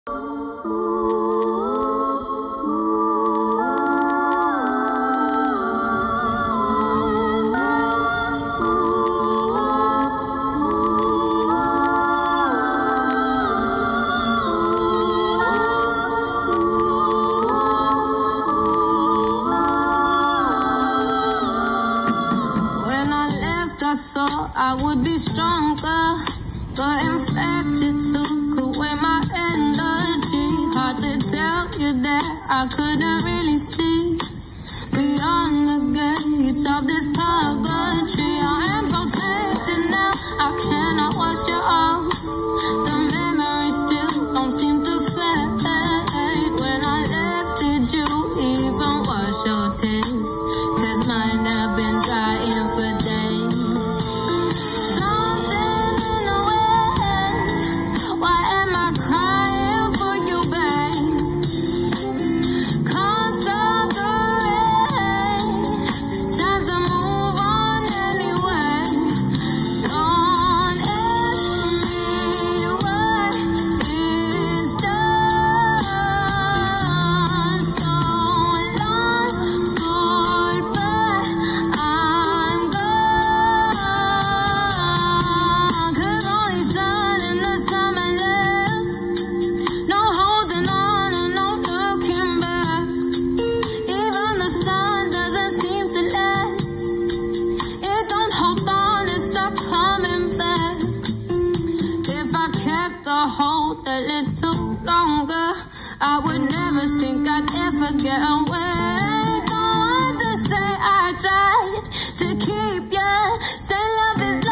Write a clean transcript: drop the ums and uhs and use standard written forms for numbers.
I thought I would be stronger, but infected took away my energy. Hard to tell you that I couldn't really see beyond the gates of this purgatory. I am protected now, I cannot wash you off. The memories still don't seem to fade. When I left, did you even wash your tears? 'Cause mine have been drying for days. A little longer, I would never think I'd ever get away. Don't want to say I tried to keep you. Say love is